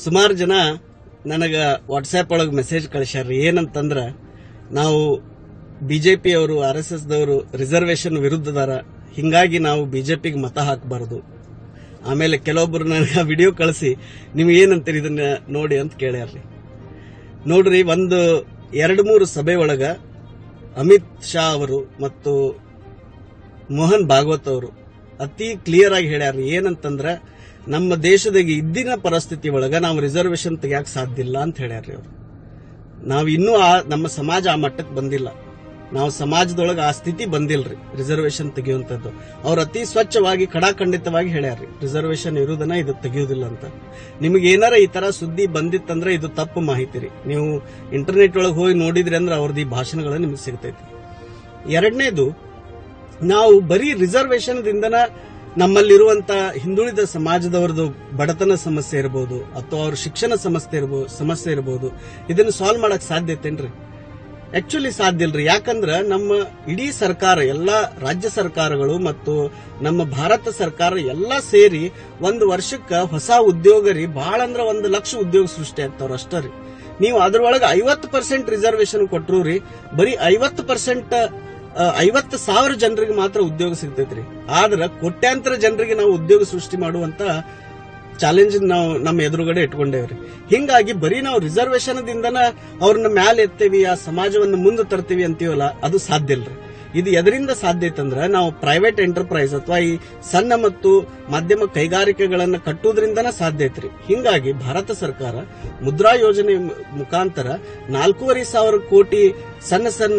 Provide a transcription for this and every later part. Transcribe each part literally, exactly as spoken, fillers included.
ಸುಮಾರು ಜನ ನನಗ ವಾಟ್ಸ್ಆಪ್ ಒಳಗೆ ಮೆಸೇಜ್ ಕಳಿಸ್ಯಾರ ಏನಂತಂದ್ರ ನಾವು ಬಿಜೆಪಿ ಅವರು ಆರ್ ಎಸ್ ಎಸ್ ದವರು ರಿಸರ್ವೇಶನ್ ವಿರುದ್ಧದಾರ, ಹಿಂಗಾಗಿ ನಾವು ಬಿಜೆಪಿಗೆ ಮತ ಹಾಕಬಾರದು. ಆಮೇಲೆ ಕೆಲವೊಬ್ಬರು ನನಗೆ ವಿಡಿಯೋ ಕಳಿಸಿ ನೀವು ಏನಂತೀರಿ ಇದನ್ನ ನೋಡಿ ಅಂತ ಕೇಳ್ಯಾರ್ರಿ. ನೋಡ್ರಿ, ಒಂದು ಎರಡು ಮೂರು ಸಭೆ ಒಳಗ ಅಮಿತ್ ಶಾ ಅವರು ಮತ್ತು ಮೋಹನ್ ಭಾಗವತ್ ಅವರು ಅತಿ ಕ್ಲಿಯರ್ ಆಗಿ ಹೇಳ್ಯಾರ ಏನಂತಂದ್ರ ನಮ್ಮ ದೇಶದಾಗ ಇದ್ದಿನ ಪರಿಸ್ಥಿತಿ ಒಳಗ ನಾವು ರಿಸರ್ವೇಶನ್ ತೆಗಿಯಕ್ ಸಾಧ್ಯ ಇಲ್ಲ ಅಂತ ಹೇಳ್ಯಾರ್ರಿ ಅವರು. ನಾವು ಇನ್ನೂ ನಮ್ಮ ಸಮಾಜ ಆ ಮಟ್ಟಕ್ಕೆ ಬಂದಿಲ್ಲ, ನಾವು ಸಮಾಜದೊಳಗೆ ಆ ಸ್ಥಿತಿ ಬಂದಿಲ್ರಿ ರಿಸರ್ವೇಶನ್ ತೆಗೆಯುವಂತದ್ದು. ಅವ್ರು ಅತಿ ಸ್ವಚ್ಛವಾಗಿ ಖಡಾಖಂಡಿತವಾಗಿ ಹೇಳ್ಯಾರ್ರಿ ರಿಸರ್ವೇಶನ್ ಇರುವುದನ್ನ ಇದು ತೆಗೆಯುವುದಿಲ್ಲ ಅಂತ. ನಿಮಗೆ ಏನಾರ ಈ ತರ ಸುದ್ದಿ ಬಂದಿತ್ತಂದ್ರೆ ಇದು ತಪ್ಪು ಮಾಹಿತಿ ರೀ. ನೀವು ಇಂಟರ್ನೆಟ್ ಒಳಗೆ ಹೋಗಿ ನೋಡಿದ್ರಿ ಅಂದ್ರೆ ಅವ್ರದ್ದು ಈ ಭಾಷಣಗಳು ನಿಮಗೆ ಸಿಗ್ತೈತಿ. ಎರಡನೇದು, ನಾವು ಬರೀ ರಿಸರ್ವೇಶನ್ ದಿಂದನ ನಮ್ಮಲ್ಲಿರುವಂತ ಹಿಂದುಳಿದ ಸಮಾಜದವರದು ಬಡತನ ಸಮಸ್ಯೆ ಇರಬಹುದು ಅಥವಾ ಅವ್ರ ಶಿಕ್ಷಣ ಸಮಸ್ಯೆ ಇರಬಹುದು ಸಮಸ್ಯೆ ಇರಬಹುದು ಇದನ್ನು ಸಾಲ್ವ್ ಮಾಡಕ್ ಸಾಧ್ಯತೆನ್ರಿ? ಆಕ್ಚುಲಿ ಸಾಧ್ಯ ಇಲ್ರಿ. ಯಾಕಂದ್ರ ನಮ್ಮ ಇಡೀ ಸರ್ಕಾರ, ಎಲ್ಲಾ ರಾಜ್ಯ ಸರ್ಕಾರಗಳು ಮತ್ತು ನಮ್ಮ ಭಾರತ ಸರ್ಕಾರ ಎಲ್ಲಾ ಸೇರಿ ಒಂದು ವರ್ಷಕ್ಕ ಹೊಸ ಉದ್ಯೋಗ ರೀ ಬಹಳ ಅಂದ್ರ ಒಂದು ಲಕ್ಷ ಉದ್ಯೋಗ ಸೃಷ್ಟಿ ಆಗ್ತಾವ್ರ ಅಷ್ಟೇ ರೀ. ನೀವು ಅದ್ರೊಳಗೆ ಐವತ್ತು ಪರ್ಸೆಂಟ್ ರಿಸರ್ವೇಶನ್ ಕೊಟ್ಟರು ರೀ ಬರೀ ಐವತ್ತು ಪರ್ಸೆಂಟ್ ಐವತ್ತು ಸಾವಿರ ಜನರಿಗೆ ಮಾತ್ರ ಉದ್ಯೋಗ ಸಿಗ್ತೈತ್ರಿ. ಆದ್ರ ಕೋಟ್ಯಾಂತರ ಜನರಿಗೆ ನಾವು ಉದ್ಯೋಗ ಸೃಷ್ಟಿ ಮಾಡುವಂತ ಚಾಲೆಂಜ್ ನಾವು ನಮ್ಮ ಎದುರುಗಡೆ ಇಟ್ಕೊಂಡೇವ್ರಿ. ಹಿಂಗಾಗಿ ಬರೀ ನಾವು ರಿಸರ್ವೇಶನ್ ದಿಂದನ ಅವ್ರನ್ನ ಮ್ಯಾಲೆ ಎತ್ತೇವಿ, ಆ ಸಮಾಜವನ್ನು ಮುಂದೆ ತರ್ತೀವಿ ಅಂತೀವಲ್ಲ, ಅದು ಸಾಧ್ಯ ಇಲ್ರಿ. ಇದು ಎದರಿಂದ ಸಾಧ್ಯ ಐತಂದ್ರ ನಾವು ಪ್ರೈವೇಟ್ ಎಂಟರ್ಪ್ರೈಸ್ ಅಥವಾ ಈ ಸಣ್ಣ ಮತ್ತು ಮಾಧ್ಯಮ ಕೈಗಾರಿಕೆಗಳನ್ನ ಕಟ್ಟುವುದರಿಂದನ ಸಾಧ್ಯ ಐತ್ರಿ. ಹಿಂಗಾಗಿ ಭಾರತ ಸರ್ಕಾರ ಮುದ್ರಾ ಯೋಜನೆ ಮುಖಾಂತರ ನಾಲ್ಕೂವರೆ ಸಾವಿರ ಕೋಟಿ ಸಣ್ಣ ಸಣ್ಣ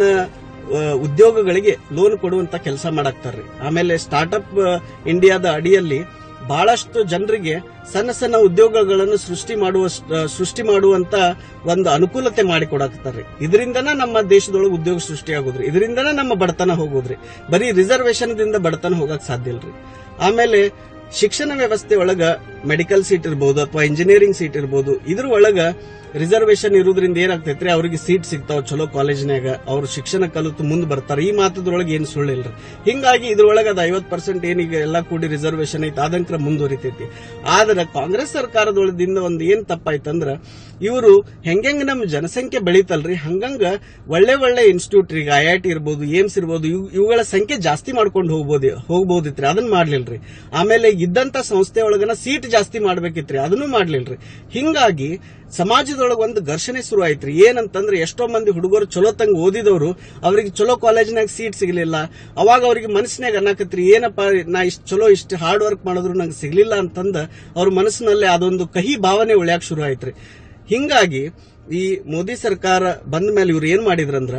ಉದ್ಯೋಗಗಳಿಗೆ ಲೋನ್ ಕೊಡುವಂತ ಕೆಲಸ ಮಾಡಾಕ್ತಾರ್ರಿ. ಆಮೇಲೆ ಸ್ಟಾರ್ಟ್ಅಪ್ ಇಂಡಿಯಾದ ಅಡಿಯಲ್ಲಿ ಬಹಳಷ್ಟು ಜನರಿಗೆ ಸಣ್ಣ ಸಣ್ಣ ಉದ್ಯೋಗಗಳನ್ನು ಸೃಷ್ಟಿ ಮಾಡುವ ಸೃಷ್ಟಿ ಮಾಡುವಂತ ಒಂದು ಅನುಕೂಲತೆ ಮಾಡಿಕೊಡಾಕ್ತಾರ್ರಿ. ಇದರಿಂದನ ನಮ್ಮ ದೇಶದೊಳಗೆ ಉದ್ಯೋಗ ಸೃಷ್ಟಿ ಆಗೋದ್ರಿ, ಇದರಿಂದನ ನಮ್ಮ ಬಡತನ ಹೋಗೋದ್ರಿ. ಬರೀ ರಿಸರ್ವೇಶನ್ ದಿಂದ ಬಡತನ ಹೋಗಕ್ ಸಾಧ್ಯ ಇಲ್ರಿ. ಆಮೇಲೆ ಶಿಕ್ಷಣ ವ್ಯವಸ್ಥೆ ಒಳಗ ಮೆಡಿಕಲ್ ಸೀಟ್ ಇರಬಹುದು ಅಥವಾ ಇಂಜಿನಿಯರಿಂಗ್ ಸೀಟ್ ಇರಬಹುದು, ಇದ್ರ ಒಳಗ ರಿಸರ್ವೇಶನ್ ಇರುವುದರಿಂದ ಏನಾಗ್ತೈತ್ರಿ, ಅವ್ರಿಗೆ ಸೀಟ್ ಸಿಗ್ತಾವ ಚಲೋ ಕಾಲೇಜ್ನಾಗ, ಅವ್ರ ಶಿಕ್ಷಣ ಕಲಿತು ಮುಂದೆ ಬರ್ತಾರೆ. ಈ ಮಾತದ್ರೊಳಗೆ ಏನು ಸುಳ್ಳಿಲ್ರಿ. ಹಿಂಗಾಗಿ ಇದ್ರೊಳಗೆ ಅದು ಐವತ್ತು ಪರ್ಸೆಂಟ್ ಏನೀಗ ಎಲ್ಲಾ ಕೂಡಿ ರಿಸರ್ವೇಶನ್ ಐತಿ ಅದಂಕ್ರ ಮುಂದುವರಿತೈತಿ. ಆದ್ರೆ ಕಾಂಗ್ರೆಸ್ ಸರ್ಕಾರದೊಳದಿಂದ ಒಂದು ಏನ್ ತಪ್ಪಾಯ್ತಂದ್ರ ಇವರು ಹೆಂಗೆಂಗ್ ನಮ್ಮ ಜನಸಂಖ್ಯೆ ಬೆಳೀತಲ್ರಿ ಹಂಗಂಗ ಒಳ್ಳೆ ಒಳ್ಳೆ ಇನ್ಸ್ಟಿಟ್ಯೂಟ್ ಈಗ ಐ ಐ ಟಿ ಇರ್ಬೋದು, ಏಮ್ಸ್ ಇರ್ಬೋದು, ಇವುಗಳ ಸಂಖ್ಯೆ ಜಾಸ್ತಿ ಮಾಡ್ಕೊಂಡು ಹೋಗ್ಬೋದು ಹೋಗ್ಬೋದಿತ್ರಿ ಅದನ್ನ ಮಾಡ್ಲಿಲ್ರಿ. ಆಮೇಲೆ ಇದ್ದಂತ ಸಂಸ್ಥೆ ಒಳಗನ ಸೀಟ್ ಜಾಸ್ತಿ ಮಾಡ್ಬೇಕಿತ್ರಿ, ಅದನ್ನು ಮಾಡ್ಲಿಲ್ರಿ. ಹಿಂಗಾಗಿ ಸಮಾಜದೊಳಗೆ ಒಂದು ಘರ್ಷಣೆ ಶುರು ಆಯ್ತ್ರಿ. ಏನಂತಂದ್ರೆ ಎಷ್ಟೋ ಮಂದಿ ಹುಡುಗರು ಚಲೋ ತಂಗ ಓದಿದವರು ಅವ್ರಿಗೆ ಚಲೋ ಕಾಲೇಜ್ನಾಗ ಸೀಟ್ ಸಿಗ್ಲಿಲ್ಲ. ಅವಾಗ ಅವ್ರಿಗೆ ಮನಸ್ಸಿನಾಗ ಅನ್ನಕತ್ರಿ, ಏನಪ್ಪಾ ನಾ ಇಷ್ಟು ಚಲೋ ಇಷ್ಟು ಹಾರ್ಡ್ ವರ್ಕ್ ಮಾಡಿದ್ರು ನಂಗೆ ಸಿಗ್ಲಿಲ್ಲ ಅಂತಂದ ಅವ್ರ ಮನಸ್ಸಿನಲ್ಲಿ ಅದೊಂದು ಕಹಿ ಭಾವನೆ ಉಳ್ಯಾಕ್ ಶುರು ಆಯ್ತ್ರಿ. ಹಿಂಗಾಗಿ ಈ ಮೋದಿ ಸರ್ಕಾರ ಬಂದ ಮೇಲೆ ಇವ್ರು ಏನ್ ಮಾಡಿದ್ರಂದ್ರ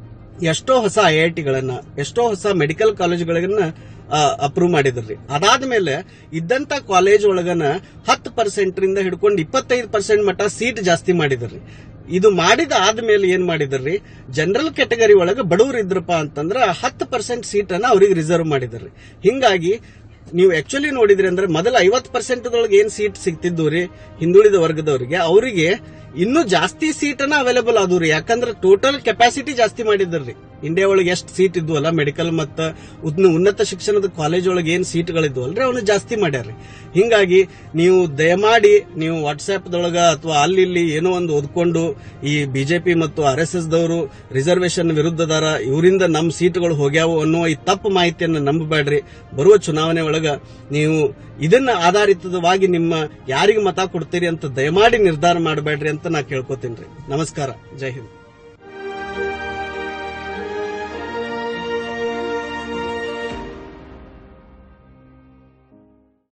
ಎಷ್ಟೋ ಹೊಸ ಐ ಐ ಟಿಗಳನ್ನ ಎಷ್ಟೋ ಹೊಸ ಮೆಡಿಕಲ್ ಕಾಲೇಜುಗಳನ್ನ ಅಪ್ರೂವ್ ಮಾಡಿದ್ರಿ. ಅದಾದ್ಮೇಲೆ ಇದ್ದಂತ ಕಾಲೇಜ್ ಒಳಗನ ಹತ್ತು ಪರ್ಸೆಂಟ್ ರಿಂದ ಹಿಡ್ಕೊಂಡು ಇಪ್ಪತ್ತೈದು ಪರ್ಸೆಂಟ್ ಮಟ್ಟ ಸೀಟ್ ಜಾಸ್ತಿ ಮಾಡಿದ್ರಿ. ಇದು ಮಾಡಿದ ಆದ್ಮೇಲೆ ಏನ್ ಮಾಡಿದ್ರಿ, ಜನರಲ್ ಕ್ಯಾಟಗರಿ ಒಳಗ ಬಡವರು ಇದ್ರಪ್ಪ ಅಂತಂದ್ರ ಹತ್ತು ಪರ್ಸೆಂಟ್ ಸೀಟ್ ಅನ್ನ ಅವ್ರಿಗೆ ರಿಸರ್ವ್ ಮಾಡಿದ್ರಿ. ಹಿಂಗಾಗಿ ನೀವು ಆಕ್ಚುಲಿ ನೋಡಿದ್ರಿ ಅಂದ್ರೆ ಮೊದಲ ಐವತ್ತು ಪರ್ಸೆಂಟ್ ದೊಳಗೆ ಏನ್ ಸೀಟ್ ಸಿಗ್ತಿದ್ದು ರೀ ಹಿಂದುಳಿದ ವರ್ಗದವರಿಗೆ, ಅವರಿಗೆ ಇನ್ನೂ ಜಾಸ್ತಿ ಸೀಟ್ ಅನ್ನ ಅವೈಲೇಬಲ್ ಆದ್ರಿ. ಯಾಕಂದ್ರೆ ಟೋಟಲ್ ಕೆಪಾಸಿಟಿ ಜಾಸ್ತಿ ಮಾಡಿದ್ರಿ. ಇಂಡಿಯಾ ಒಳಗೆ ಎಷ್ಟು ಸೀಟ್ ಇದ್ವಲ್ಲ ಮೆಡಿಕಲ್ ಮತ್ತ ಉನ್ನತ ಶಿಕ್ಷಣದ ಕಾಲೇಜ್ ಒಳಗೆ ಏನ್ ಸೀಟ್ಗಳಿದ್ವಲ್ರಿ ಅವನ್ನ ಜಾಸ್ತಿ ಮಾಡ್ಯಾರ್ರಿ. ಹಿಂಗಾಗಿ ನೀವು ದಯಮಾಡಿ ನೀವು ವಾಟ್ಸ್ಆಪ್ ದೊಳಗ ಅಥವಾ ಅಲ್ಲಿ ಇಲ್ಲಿ ಏನೋ ಒಂದು ಓದ್ಕೊಂಡು ಈ ಬಿಜೆಪಿ ಮತ್ತು ಆರ್ ಎಸ್ ಎಸ್ ದವರು ರಿಸರ್ವೇಶನ್ ವಿರುದ್ಧದಾರ, ಇವರಿಂದ ನಮ್ ಸೀಟ್ಗಳು ಹೋಗ್ಯಾವು ಅನ್ನುವ ಈ ತಪ್ಪು ಮಾಹಿತಿಯನ್ನು ನಂಬಬೇಡ್ರಿ. ಬರುವ ಚುನಾವಣೆ ಒಳಗ ನೀವು ಇದನ್ನ ಆಧಾರಿತವಾಗಿ ನಿಮ್ಮ ಯಾರಿಗೆ ಮತ ಕೊಡ್ತೀರಿ ಅಂತ ದಯಮಾಡಿ ನಿರ್ಧಾರ ಮಾಡಬೇಡ್ರಿ ಅಂತ ನಾ ಕೇಳ್ಕೊತೀನಿ. ನಮಸ್ಕಾರ, ಜೈ ಹಿಂದ್.